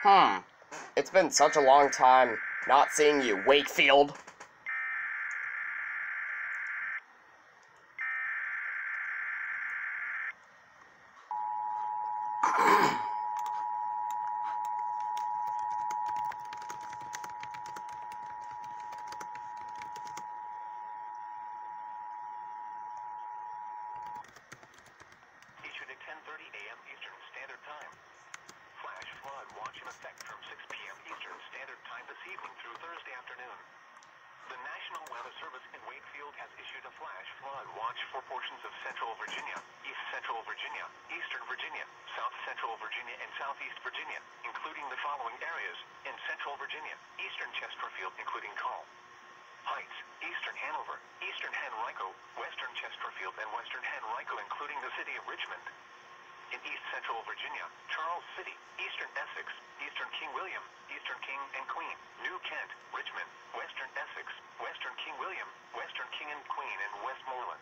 It's been such a long time not seeing you, Wakefield. Issued at 10:30 a.m. Eastern Standard Time. Flash flood watch in effect from 6 p.m. Eastern Standard Time this evening through Thursday afternoon. The National Weather Service in Wakefield has issued a flash flood watch for portions of Central Virginia, East Central Virginia, Eastern Virginia, South Central Virginia, and Southeast Virginia, including the following areas: in Central Virginia, Eastern Chesterfield, including Call Heights, Eastern Hanover, Eastern Henrico, Western Chesterfield, and Western Henrico, including the city of Richmond. In East Central Virginia, Charles City, Eastern Essex, Eastern King William, Eastern King and Queen, New Kent, Richmond, Western Essex, Western King William, Western King and Queen, and Westmoreland.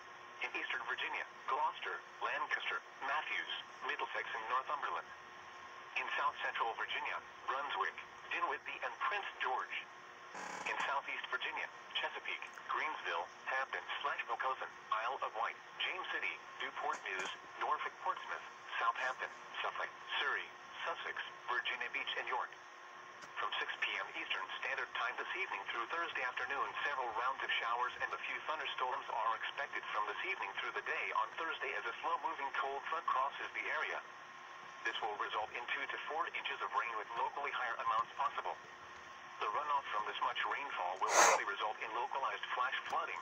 In Eastern Virginia, Gloucester, Lancaster, Matthews, Middlesex, and Northumberland. In South Central Virginia, Brunswick, Dinwiddie, and Prince George. In Southeast Virginia, Chesapeake, Greensville, Hampton/Pocosin, Isle of Wight, James City, Newport News, Norfolk, Portsmouth, Southampton, Suffolk, Surrey, Sussex, Virginia Beach, and York. From 6 p.m. Eastern Standard Time this evening through Thursday afternoon, several rounds of showers and a few thunderstorms are expected from this evening through the day on Thursday as a slow-moving cold front crosses the area. This will result in 2 to 4 inches of rain with locally higher amounts possible. The runoff from this much rainfall will likely result in localized flash flooding.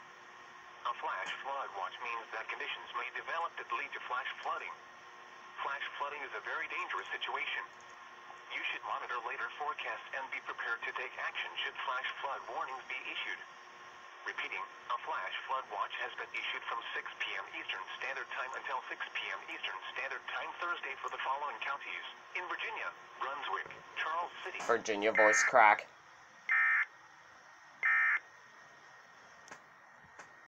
A flash flood watch means that conditions may develop that lead to flash flooding. Flash flooding is a very dangerous situation. You should monitor later forecasts and be prepared to take action should flash flood warnings be issued. Repeating, a flash flood watch has been issued from 6 p.m. Eastern Standard Time until 6 p.m. Eastern Standard Time Thursday for the following counties: in Virginia, Brunswick, Charles City. Virginia voice crack.